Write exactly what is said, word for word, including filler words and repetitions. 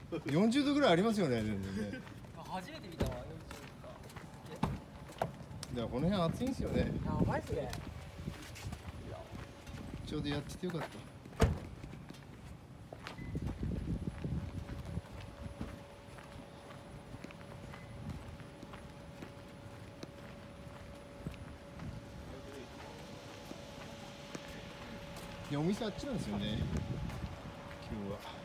よんじゅうどぐらいありますよね、全然ね。 初めて見たわ、よんじゅうど。 いや、この辺暑いんですよね。 やばいっすね。 ちょうどやっててよかった。いや、お店あっちなんですよね、今日は。